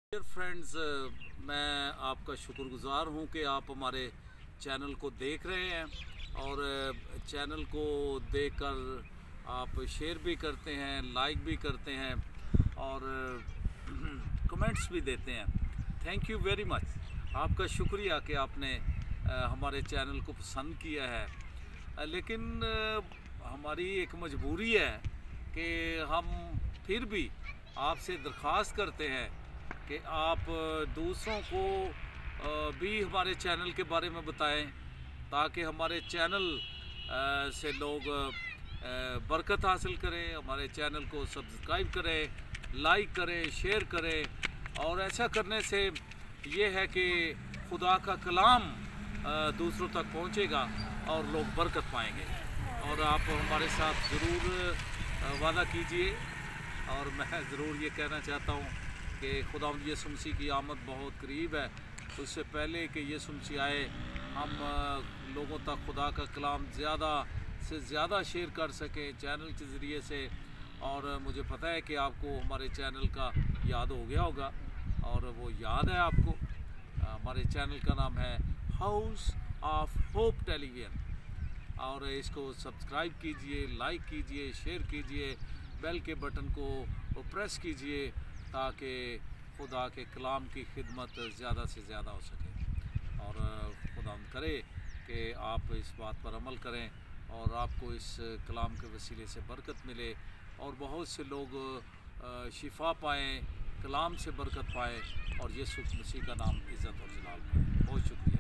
Dear friends, मैं आपका शुक्रगुज़ार हूँ कि आप हमारे चैनल को देख रहे हैं और चैनल को देखकर आप शेयर भी करते हैं, लाइक भी करते हैं और कमेंट्स भी देते हैं। Thank you very much. आपका शुक्रिया कि आपने हमारे चैनल को पसंद किया है। लेकिन हमारी एक मजबूरी है कि हम फिर भी आपसे दरख्वास्त करते हैं कि आप दूसरों को भी हमारे चैनल के बारे में बताएं ताकि हमारे चैनल से लोग बरकत हासिल करें, हमारे चैनल को सब्सक्राइब करें, लाइक करें, शेयर करें। और ऐसा करने से ये है कि खुदा का कलाम दूसरों तक पहुंचेगा और लोग बरकत पाएंगे। और आप हमारे साथ ज़रूर वादा कीजिए। और मैं ज़रूर ये कहना चाहता हूँ कि खुदावंद यीशु मसीह की आमद बहुत करीब है। तो उससे पहले कि यीशु मसीह आए, हम लोगों तक खुदा का कलाम ज़्यादा से ज़्यादा शेयर कर सकें चैनल के ज़रिए से। और मुझे पता है कि आपको हमारे चैनल का याद हो गया होगा, और वो याद है आपको। हमारे चैनल का नाम है हाउस ऑफ होप टेलीविज़न। और इसको सब्सक्राइब कीजिए, लाइक कीजिए, शेयर कीजिए, बेल के बटन को प्रेस कीजिए ताकि खुदा के कलाम की खिदमत ज़्यादा से ज़्यादा हो सके। और खुदा करे कि आप इस बात पर अमल करें और आपको इस कलाम के वसीले से बरकत मिले और बहुत से लोग शिफा पाएँ, कलाम से बरकत पाएँ और यीशु मसीह का नाम इज़्ज़त और जलाल पाएँ। बहुत शुक्रिया।